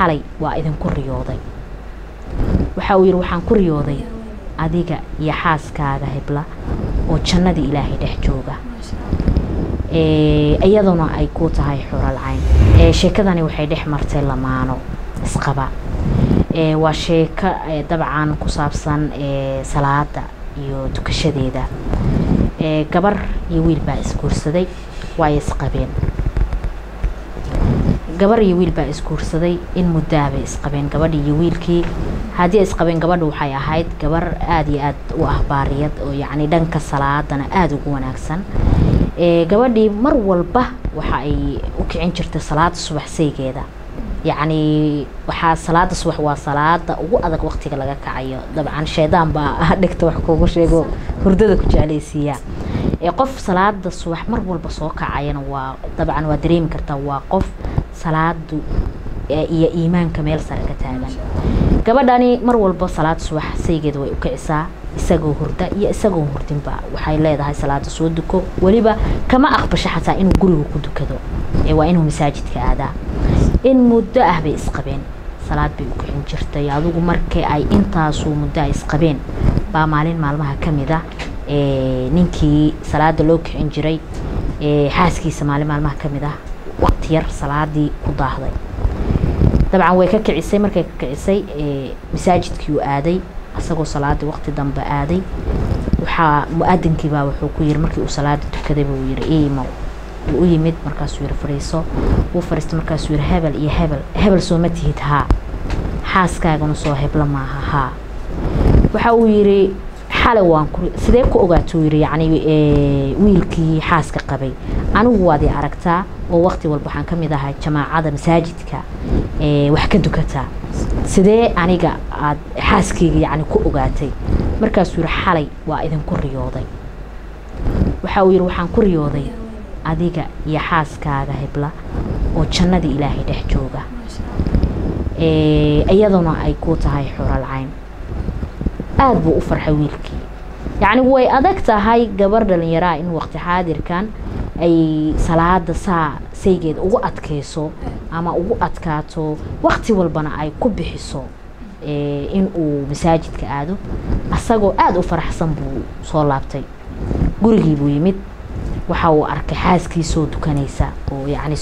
xalay waa idin ku riyooday waxa uu yiri waxaan ku riyooday adiga iyo xaaskaaga hebla oo jannada ilaahay dhex jooga iyaduna ay ku tahay xural cayn sheekadani waxay dhex martay lamaano isqaba waa sheeko dabcan ku saabsan salaada iyo tukashadeeda gabar iyo wiil baa isguursaday way isqabeen gabar iyo wiil baa isguursaday in muddaaba isqabeen gabadh iyo wiilkii hadii isqabeen gabadhu waxay ahayd gabar aad iyo aad u ahbaariyad oo yacni dhanka salaadana aad ugu wanaagsan gabadhii mar walba waxa ay u kicin jirtay salaada subaxsaygeeda يعني waxaa salaada subax waa salaada ugu adag waqtiga laga kacayo dabcan sheedaan baa dhigta wax kugu sheego hurdada ku jeclaysiya qof salaada subax mar walba soo kacayna waa dabcan waa dareemi kartaa waa qof salaadu iyo iimaanka meel sare ka taagan gabadhani mar walba salaada subax saygeed way u kicisaa isagoo hurda iyo isagoo hurdinba waxay leedahay salaada soo duko waliba kama aqbasho xataa inuu guriga ku dukado waa inuu masaajidka aadaa in muddo ah bay isqabeen salaad bay u kicin jirtay adigu markii ay intaas muddo isqabeen baa maalin maalmaha kamida ninkii salaada loo kicin jiray xaaskiisa maalin maalmaha kamida waqti yar salaadii ku daahday dabcan way ka kicisay markay ka kicisay masaajidkii uu aaday asagoo salaada waqti dambe aaday waxa muadinkii baa wuxuu ku yiri markii uu salaada tukaday buu yiri iimo u yimid markaas uu fariiso uu fariisto markaas uu hebel iyo hebel soo ma tihid ha xaaskaagana soo hebla maaha ha waxa uu yiri xalay waan ku sidee ku ogaato yiri yani wiilkii xaaska qabay anigu waadi aragtaa oo waqti walba waxaan kamid ahay jamaacada masaajidka wax ka dukata sidee aniga aad xaaskayga yani ku ogaatay markaas uu yiri xalay waa idin ku riyooday waxa uu yiri waxaan ku riyooday adiga iyo xaaskaaga hebla oo jannada ilaahay dhex jooga iyaduna ay ku tahay xural cayn aad buu u farxay wiilkii yani way adag tahay gabar dhalinyaro in waqti xaadirkan ay salaada saygeed ugu adkayso ama ugu adkaato waqti walbana ay ku bixiso in uu masaajidka aado asagoo aad u faraxsan buu soo laabtay gurigii buu yimid waxa uu arkay xaaskiisoo dukanaysa oo yani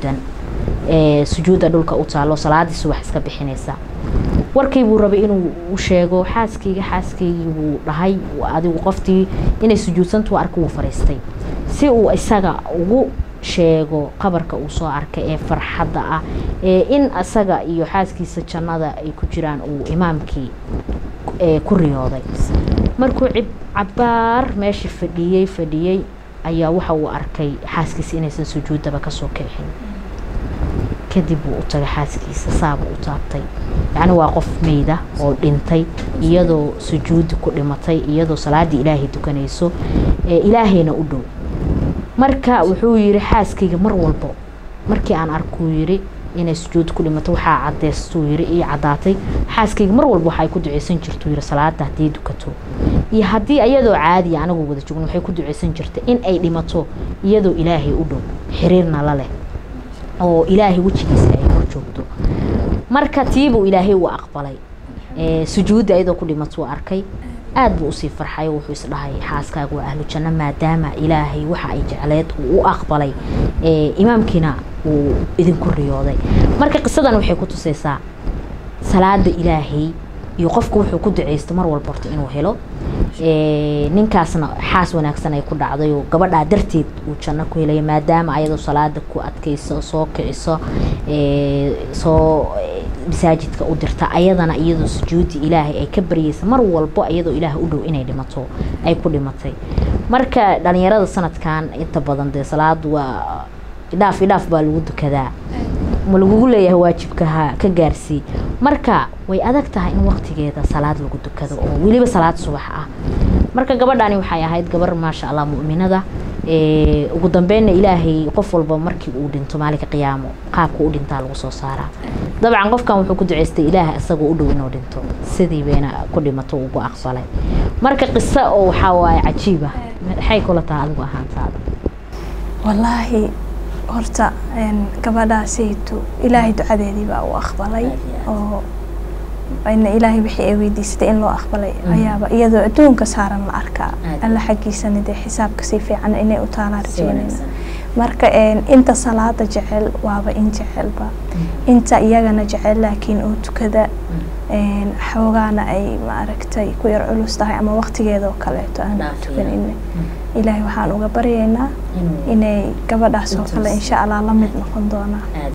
sujuuda dhulka u taalo salaadii subax iska bixinaysa warkii buu rabay inuu u sheego xaaskayga buu dhahay adigu qoftii inay sujuudsantu arko uu fariistay si uu isaga ugu sheego qabarka uu soo arkay ee farxadda ah in asaga iyo xaaskiisa jannada ay ku jiraan uu imaamkii ku riyooday markuu cabaar meeshii fadhiyay ayaa waxa uu arkay xaaskiisa inaysan sujuudaba ka soo kicin kadib uu u tagay xaaskiisa saab u taabtay yani waa qof meeyda oo dhintay iyadoo sujuud ku dhimatay iyadoo salaadii ilaahay dukanayso ilaahayna u dhow marka wuxuu yiri xaaskayga mar walba markii aan arko yiri inay sujuud ku dhimato waxa cadeystuu yiri iyo cadaatay xaaskayga mar walba waxay ku duceysan jirtay yiri salaada hadii dukato iyo hadii iyadoo caadi anagu wada joogno waxay ku duceysan jirtay in ay dhimato iyadoo ilaahay u dhow xiriirna la leh oo ilaahay wajigiisa ay ku joogto marka tiibu ilaahay uu aqbalay sujuud ayadoo ku dhimato arkay aad buu si farxay wuxuu is dhahay xaaskaagu waa ahlu janna maadaama ilaahay waxa ay jecleed uu aqbalay imaamkina uu idin ku riyooday marka qisadan waxay ku tusaysaa salaada ilaahay iyo qofku wuxuu ku duceysto mar walba inuu helo ninkaasna xaas wanaagsan ay ku dhacday oo gabadha darteed uu janno ku helay maadaama ayadoo salaada ku adkayso soo kiciso soo masaajidka u dirta ayadana iyadoo sujuudi ilaahay ay ka bariyaysa mar walba iyadoo ilaahay u dhow inay dhimato ay ku dhimatay marka dhalinyarada sanadkan inta badan de salaadu waa idaaf baa lagu dukadaa ma lagu leeyahay waajibka ka gaarsi marka way adag tahay in waqtigeeda salaad lagu dukado oo waliba salaad subax ah marka gabadhani waxay ahayd gabar ma sha Allah mu'minada ugu dambeeyna ilaahay qof walba markii uu dhinto maalinka qiyaamo qaabku u dhintaa lagu soo saaraa dabcan qofkan wuxuu ku duceystay ilaahay asagoo u dhow inuu dhinto sidii beena ku dhimato ugu aqbalay marka qissa oo waxa waay cajiib ah waxay kula tahay adigu ahaantaada wallahi horta gabadhaasaytu ilaahay ducadeedii baa u aqbalay oo ayna ilaahay wixii ay weydiistay in loo aqbalay ayaaba iyadoo adduunka saaran la arkaa alla xaqiisana dee xisaabka si fiican inay u taalaan rajaynayna marka inta salaada jecel waaba in jecelba inta iyagana jecel laakiin oo tukada xoogaana ay ma aragtay ku yar culus tahay ama waqtigeeda oo kaleeto aan tukanin ilaahay waxaan uga baryaynaa inay gabadhaas oo kale insha Allah la mid noqon doonaa